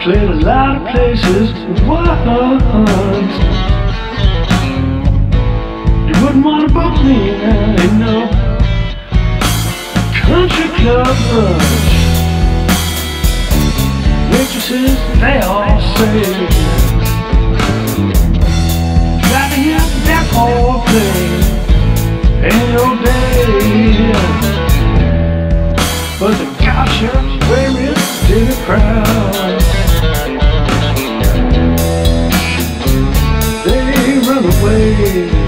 played a lot of places once. You wouldn't want to book me in no country club rush. Waitresses, they all say, got to hear that whole thing in your day. But the cowships wearing to the crowd, they run away.